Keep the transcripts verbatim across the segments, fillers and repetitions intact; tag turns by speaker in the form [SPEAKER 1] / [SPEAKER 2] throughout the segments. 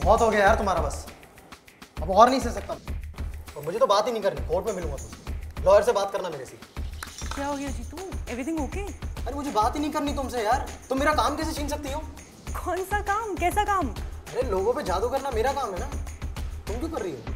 [SPEAKER 1] बहुत हो गया यार तुम्हारा, बस अब और नहीं सह सकता। और मुझे तो बात ही नहीं करनी, कोर्ट में मिलूंगा तुमसे, लॉयर से बात करना मेरे से।
[SPEAKER 2] क्या हो गया जीतू? Everything okay?
[SPEAKER 1] अरे मुझे बात ही नहीं करनी तुमसे यार, तुम मेरा काम कैसे छीन सकती हो?
[SPEAKER 2] कौन सा काम? कैसा काम?
[SPEAKER 1] अरे लोगों पे जादू करना मेरा काम है ना, तुम क्यों कर रही हो?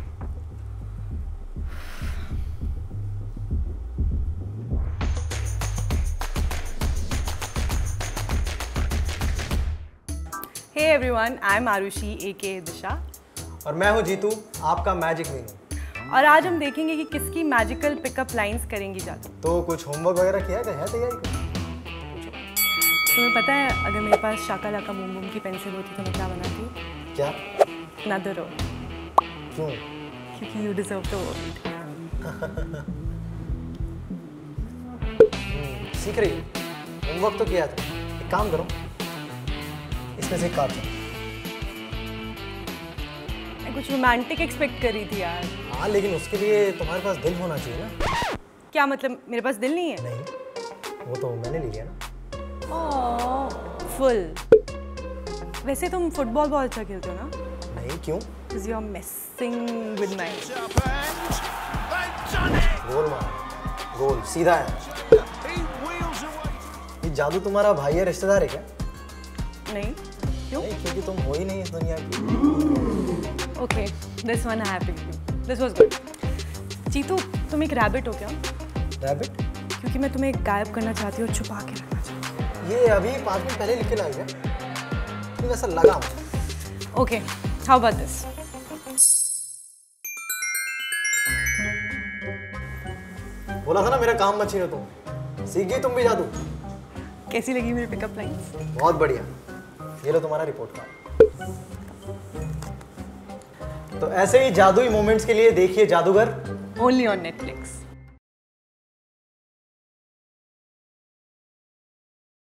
[SPEAKER 2] Hey everyone, I'm Arushi aka दिशा
[SPEAKER 1] और मैं हूँ जीतू, आपका मैजिक मीनू।
[SPEAKER 2] और आज हम देखेंगे कि किसकी मैजिकल पिकअप लाइंस करेंगी जादू।
[SPEAKER 1] तो कुछ होमवर्क वगैरह किया है तैयारी?
[SPEAKER 2] तुम्हें पता है अगर मेरे पास शाका लाका बूम बूम की पेंसिल होती तो मैं क्या बनाती?
[SPEAKER 1] क्या?
[SPEAKER 2] Another road।
[SPEAKER 1] क्यों?
[SPEAKER 2] क्योंकि you deserve the world।
[SPEAKER 1] सीख रही हो? होमवर्क तो किया था, एक काम करो, इसमें से काट।
[SPEAKER 2] मैं कुछ रोमांटिक एक्सपेक्ट कर रही थी यार।
[SPEAKER 1] हाँ लेकिन उसके लिए तुम्हारे पास दिल होना चाहिए ना।
[SPEAKER 2] क्या मतलब मेरे पास दिल नहीं है?
[SPEAKER 1] नहीं, वो तो मैंने ले लिया ना।
[SPEAKER 2] Oh, full. वैसे तुम फुटबॉल बहुत अच्छा खेलते हो ना?
[SPEAKER 1] नहीं, क्यों?
[SPEAKER 2] Because you are messing with my
[SPEAKER 1] गोल मार, गोल सीधा है। ये जादू तुम्हारा भाई है, रिश्तेदार है क्या?
[SPEAKER 2] नहीं, क्यों?
[SPEAKER 1] नहीं, क्योंकि तुम हो ही नहीं इस दुनिया की।
[SPEAKER 2] Okay, this one I have to give you. This was good. Jitu, तुम एक रैबिट हो क्या?
[SPEAKER 1] रैबिट?
[SPEAKER 2] क्योंकि मैं तुम्हें गायब करना चाहती हूँ, छुपा के रखना चाहती हूँ।
[SPEAKER 1] ये अभी पाँच मिनट पहले लिख के लाई है, लेकिन ऐसा लगा मुझे।
[SPEAKER 2] Okay, how about this?
[SPEAKER 1] बोला था ना मेरा काम मत छीनो तुम। सीख गई तुम भी जादू?
[SPEAKER 2] कैसी लगी मेरी पिकअप लाइन्स?
[SPEAKER 1] बहुत बढ़िया। ये लो तुम्हारा रिपोर्ट कार्ड। तो ऐसे ही जादुई मोमेंट्स के लिए देखिए जादूगर
[SPEAKER 2] Only on Netflix.